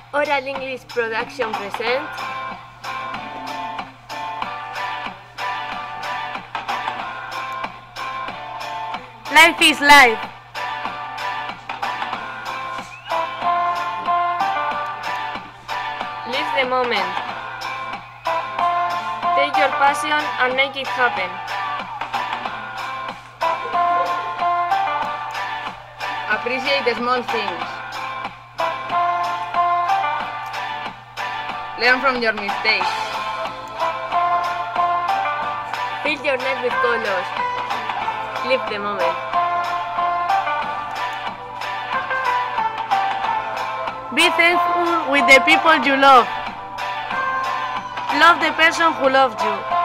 Oral English Production present Life is life. Live the moment. Take your passion and make it happen. Appreciate the small things. Learn from your mistakes. Fill your night with colors. Live the moment. Be thankful with the people you love. Love the person who loved you.